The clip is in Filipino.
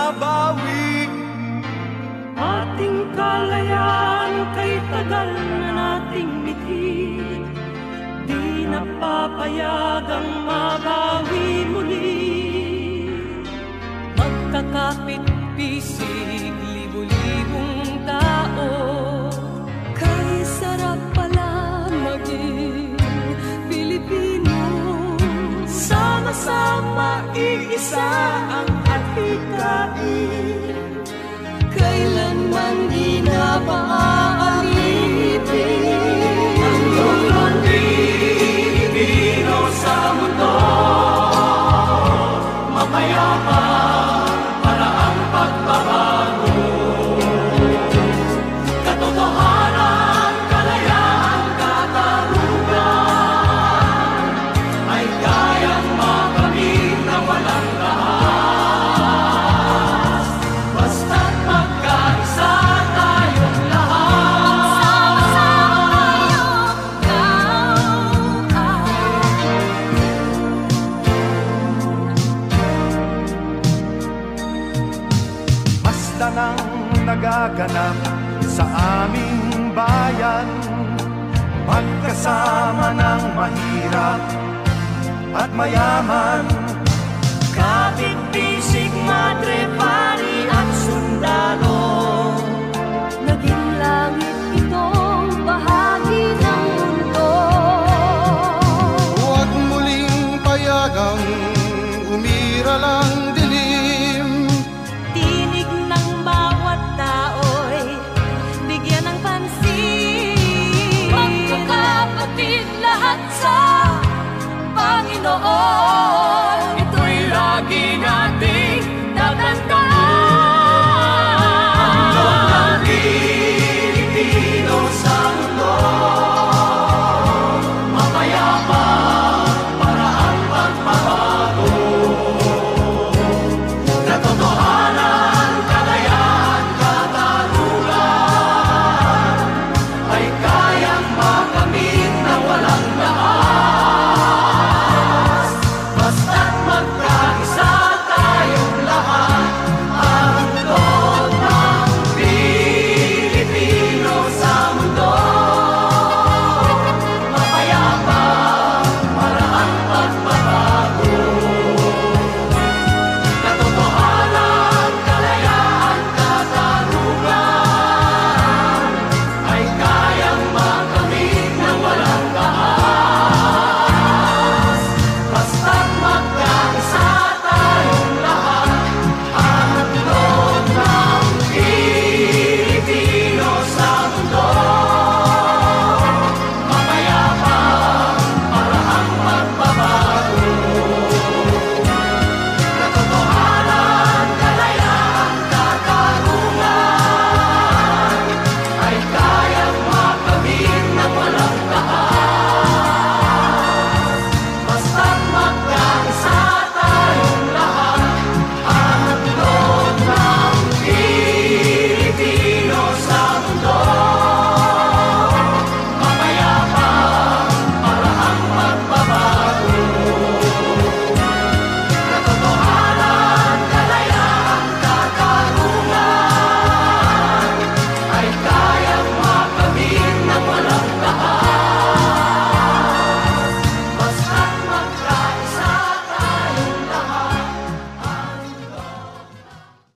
mabawi. Ating kalayaan kay tagal na nating mithi, di napapayagang mabawi muli. Magkakapit-pisig, libu-libong tao, kay sarap pala maging Pilipino. Sama-sama iisa ang adhikain, kailanman di na maaalipin. Ang iyong Pilipino sa mundo, mapayapa para ang pagbabago. Katotohanan, kalayaan, katarungan ay kayang makamit na walang rahas, basta't magkaisa tayong lahat. Basta nang nagaganap sa aming bayan, magkasama ng mahirap at mayaman, Kapit